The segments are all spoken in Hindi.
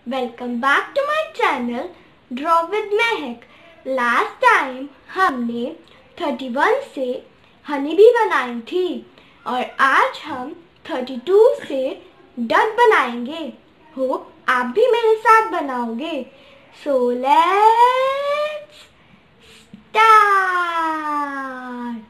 Welcome back to my channel draw with Mehak. Last time हमने 31 से हनी बी बनाई थी और आज हम 32 से डक बनाएंगे। होप आप भी मेरे साथ बनाओगे। So let's start.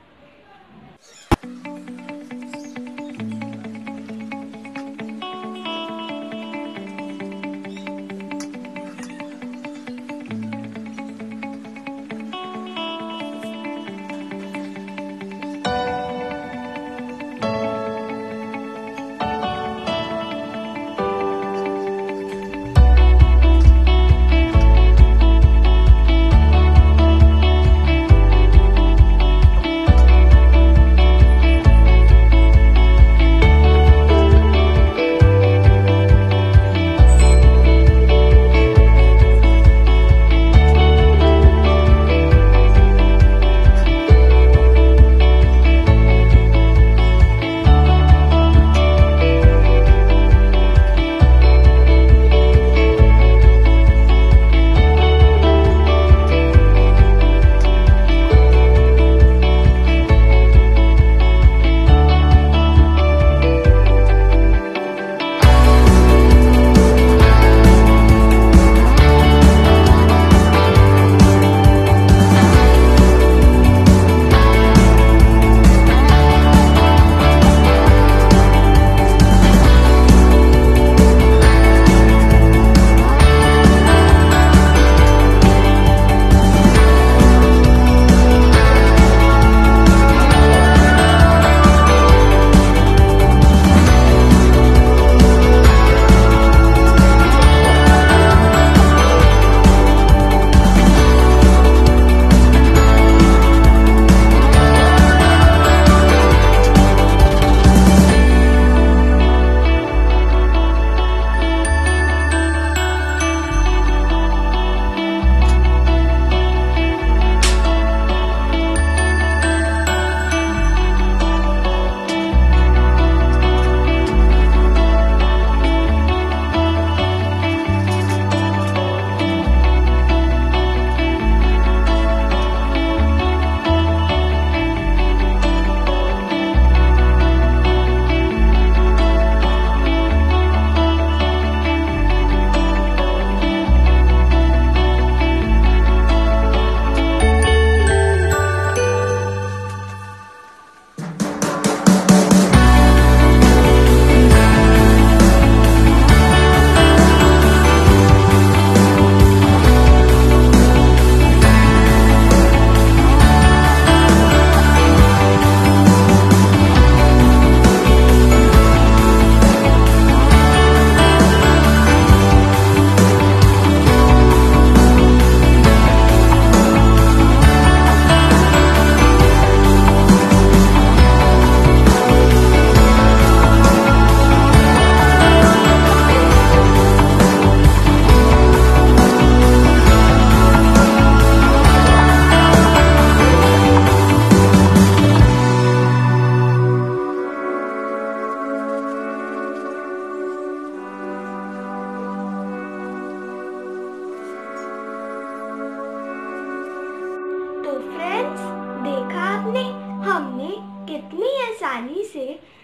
तो फ्रेंड्स, देखा आपने हमने कितनी आसानी से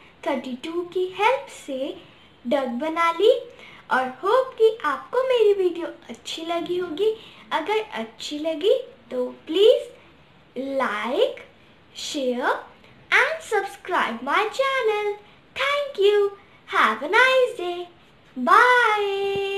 32 की हेल्प से डक बना ली। और होप कि आपको मेरी वीडियो अच्छी लगी होगी। अगर अच्छी लगी तो please like, share and subscribe my channel. Thank you. Have a nice day. Bye.